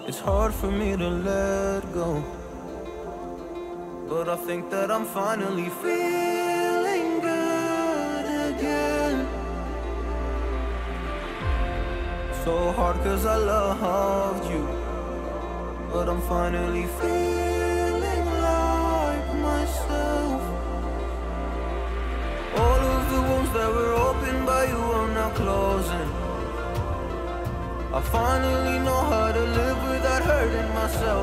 It's hard for me to let go, but I think that I'm finally feeling good again. So hard 'cause I loved you, but I'm finally feeling like myself. All of the wounds that were opened by you are now closing. I finally know how to live without hurting myself.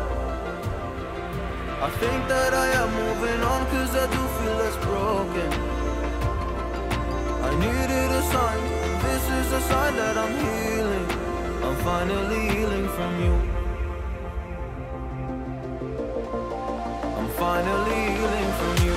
I think that I am moving on 'cause I do feel less broken. I needed a sign, this is a sign that I'm healing. I'm finally healing from you. I'm finally healing from you.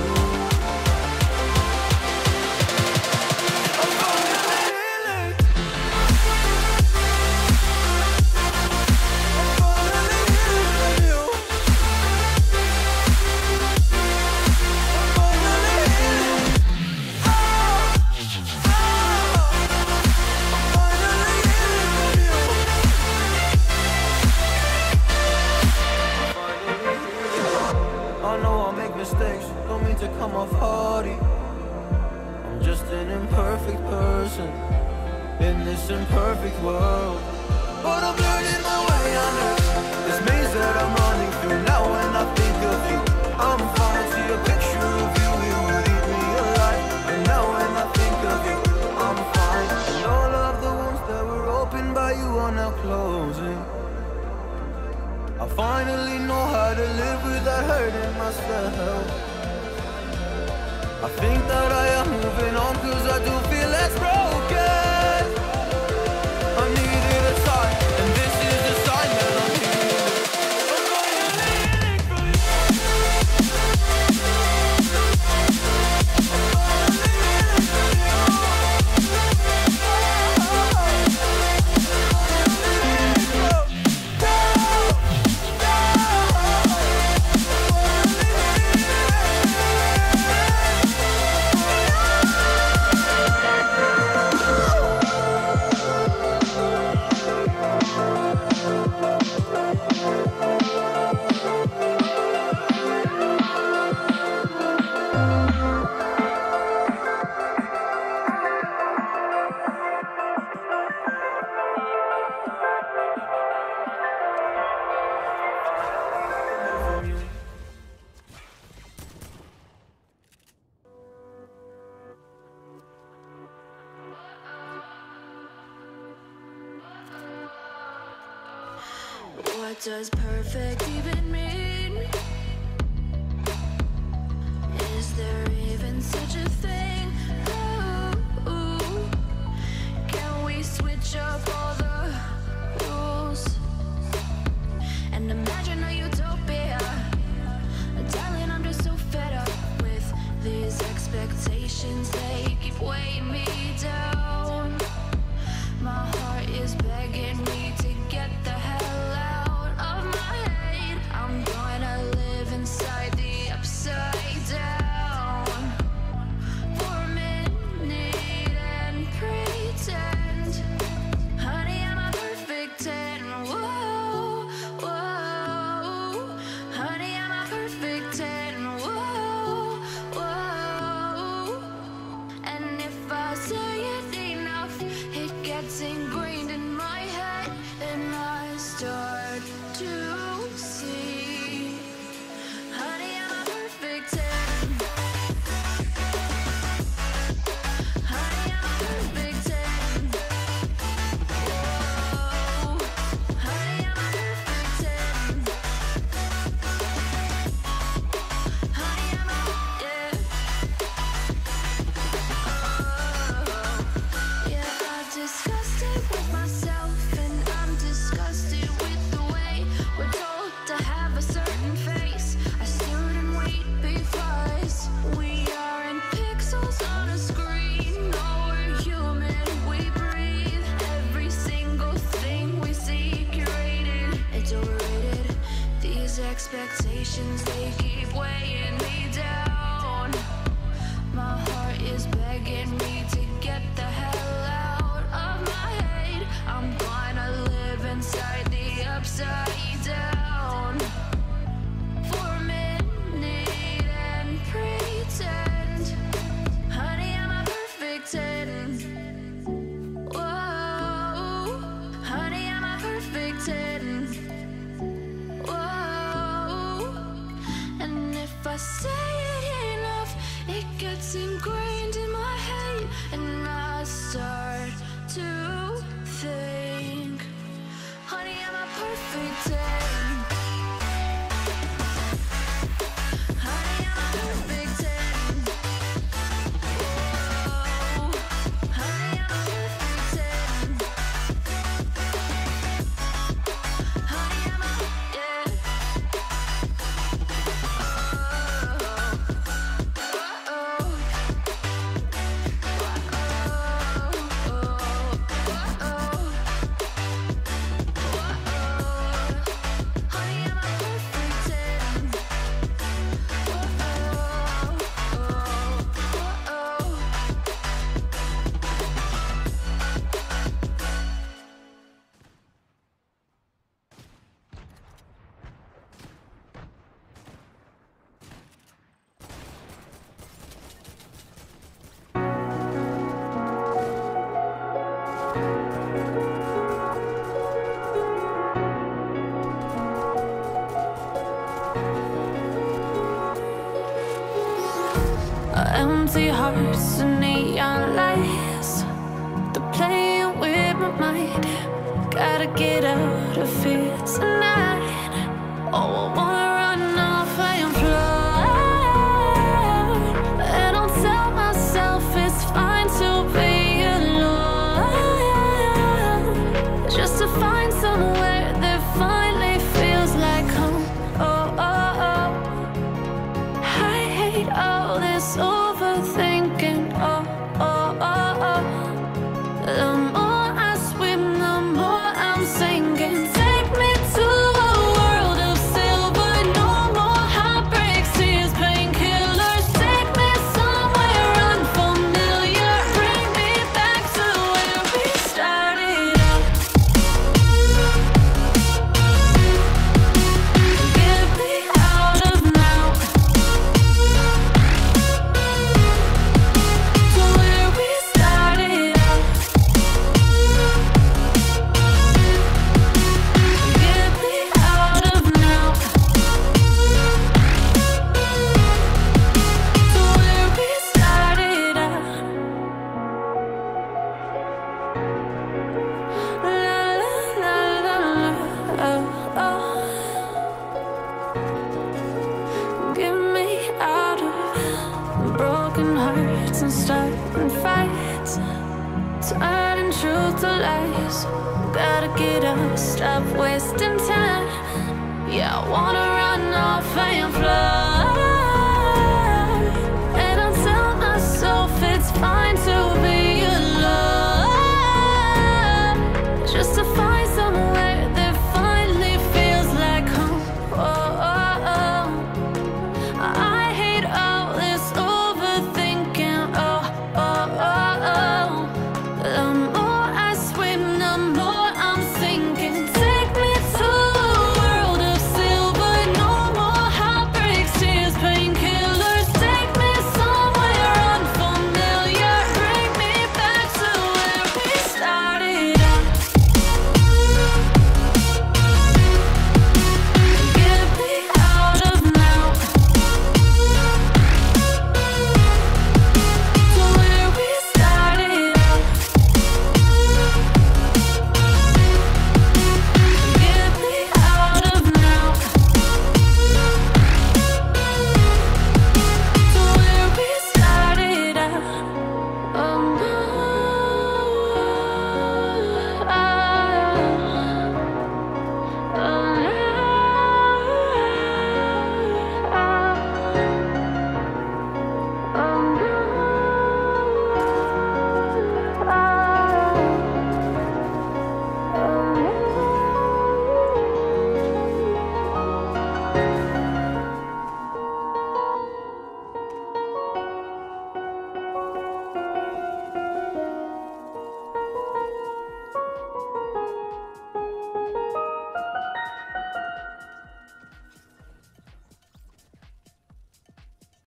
Mistakes, don't mean to come off hardy. I'm just an imperfect person in this imperfect world, but I'm learning my way under this maze that I'm running through. Now when I think of you, I'm falling to a picture of you. You would eat me alive. And now when I think of you, I'm fine. And all of the wounds that were opened by you are now closing. I finally know how to live without hurting myself. I think that I am moving on 'cause I do feel less broken. I needed a sign, and this is the sign that I'm healing. I'm finally healing from you. What does perfect even mean? Is there even such a thing? Ooh, can we switch up all the rules and imagine a utopia? Darling, I'm just so fed up with these expectations. They keep weighing me down. My heart is begging me to get the hell out of my head. I'm going I say it enough, it gets ingrained in my head, and I start to think, honey, I'm a perfect 10. Honey, I'm a perfect 10. Whoa. Honey, I'm a perfect 10. Honey, I'm a, yeah. Empty hearts and neon lights, they're playing with my mind. Gotta get out of here tonight. Oh, I wanna run off and fly, and I'll tell myself it's fine to be alone, just to find somewhere that finally feels like home. Oh, oh, oh. I hate all this overthinking. Oh, oh, oh, oh. The more I swim, the more I'm sinking. Take me to a world of silver. No more heartbreaks, tears, painkillers. Take me somewhere unfamiliar. Bring me back to where we started out. Get me out of now, to where we started out. Get me out of now, to where we started out. La la la la la, oh, oh. Get me out of broken hearts and starting fights, turning truth to lies. Gotta get up, stop wasting time. Yeah, I wanna run off and fly.